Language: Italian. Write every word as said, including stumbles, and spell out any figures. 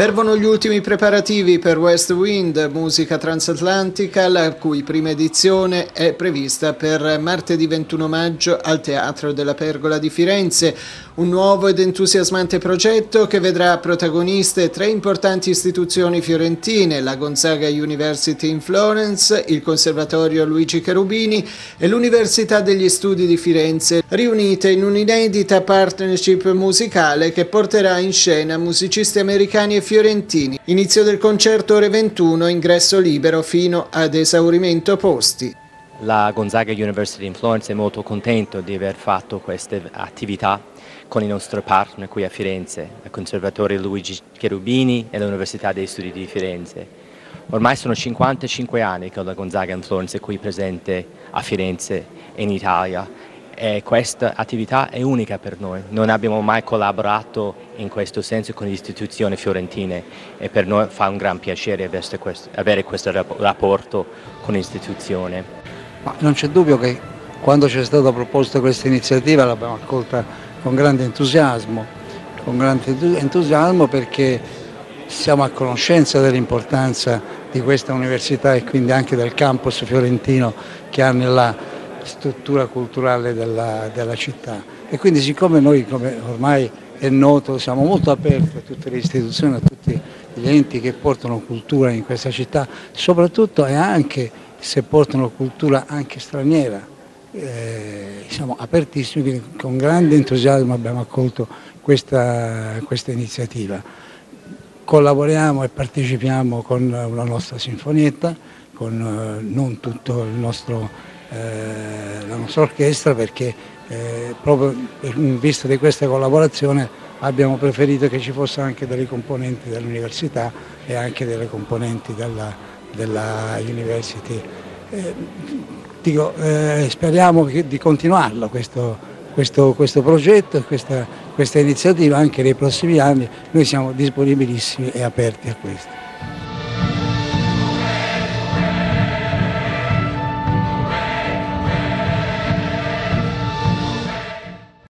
Fervono gli ultimi preparativi per West Wind, musica transatlantica, la cui prima edizione è prevista per martedì ventuno maggio al Teatro della Pergola di Firenze. Un nuovo ed entusiasmante progetto che vedrà protagoniste tre importanti istituzioni fiorentine, la Gonzaga University in Florence, il Conservatorio Luigi Cherubini e l'Università degli Studi di Firenze, riunite in un'inedita partnership musicale che porterà in scena musicisti americani e fiorentini. Inizio del concerto ore ventuno, ingresso libero fino ad esaurimento posti. La Gonzaga University in Florence è molto contento di aver fatto queste attività con i nostri partner qui a Firenze, il Conservatorio Luigi Cherubini e l'Università degli Studi di Firenze. Ormai sono cinquantacinque anni che la Gonzaga in Florence è qui presente a Firenze e in Italia e questa attività è unica per noi. Non abbiamo mai collaborato in questo senso con le istituzioni fiorentine e per noi fa un gran piacere avere questo rapporto con l'istituzione. Ma non c'è dubbio che quando ci è stata proposta questa iniziativa l'abbiamo accolta con grande entusiasmo, con grande entusiasmo perché siamo a conoscenza dell'importanza di questa università e quindi anche del campus fiorentino che ha nella struttura culturale della, della città. E quindi siccome noi, come ormai è noto, siamo molto aperti a tutte le istituzioni, a tutti gli enti che portano cultura in questa città, soprattutto e anche se portano cultura anche straniera, eh, siamo apertissimi, quindi con grande entusiasmo abbiamo accolto questa, questa iniziativa. Collaboriamo e partecipiamo con la nostra sinfonietta, con eh, non tutto il nostro, eh, la nostra orchestra, perché eh, proprio in vista di questa collaborazione abbiamo preferito che ci fossero anche delle componenti dell'università e anche delle componenti della, della University. Eh, dico, eh, speriamo che, di continuarlo questo, questo, questo progetto e questa, questa iniziativa anche nei prossimi anni. Noi siamo disponibilissimi e aperti a questo.